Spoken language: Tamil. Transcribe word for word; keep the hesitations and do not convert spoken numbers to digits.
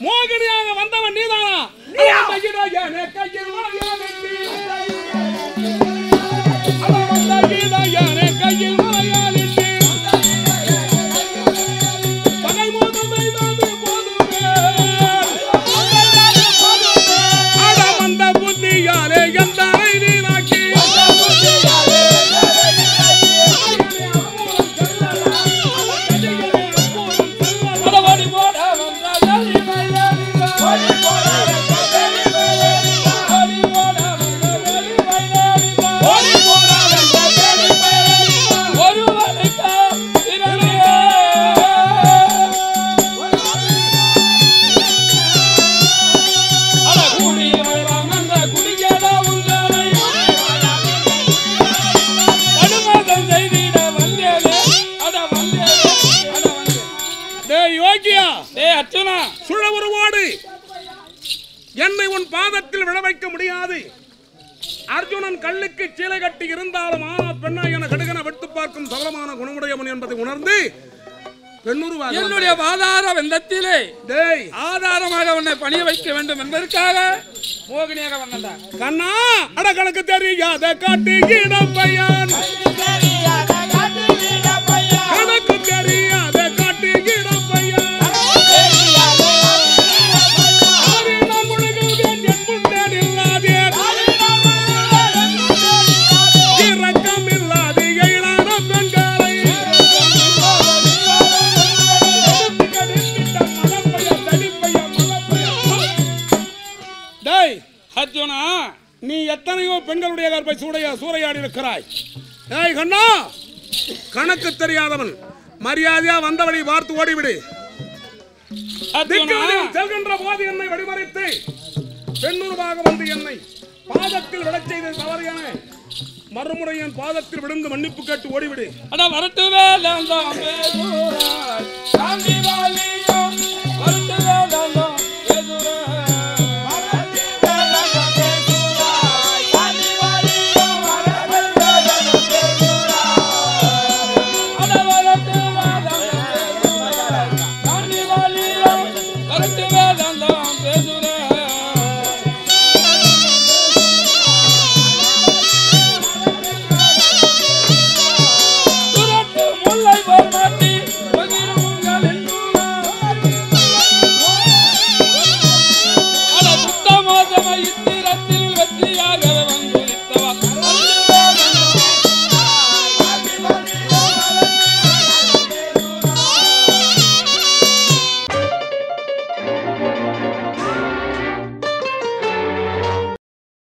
மோகினியாக வந்தவன் நீதானா? கையில் என்னை உன் பாதத்தில் விழ வைக்க முடியாது. அர்ஜுனன் கல்லுக்கு சீலை கட்டி இருந்தாலும் ஆனா பெண்ணா என கடுகன வெட்டு பார்க்கும் சபலமான குணமுடையவன் என்பதை உணர்ந்து என்னுடைய வாதார வெந்தத்திலே ஆதாரமாக உன்னை பணிய வைக்க வேண்டும் என்பதற்காக மோகினியாக வந்தா. கண்ணா அட கணக்கு தெரியாத காட்டு இடப்பையான் கணக்கு தெரியாத காட்டு இடப்பையான் அர்ஜுனா, நீ எத்தனையோ பெண்களுடைய கற்பை சூடைய சூறையாடி இருக்கிறாய். ஏய் கண்ணா, கணக்கு தெரியாதவன் மரியாதையா வந்தவனை பார்த்து ஓடிவிடு. செல்கின்ற போது என்னை வழிமறைத்து பெண்ணுருவாக வந்து என்னை பாதத்தில் விடச் செய்த தவறு என மறுமுறை என் பாதத்தில் விழுந்து மன்னிப்பு கேட்டு ஓடிவிடு. அட வரட்டுவே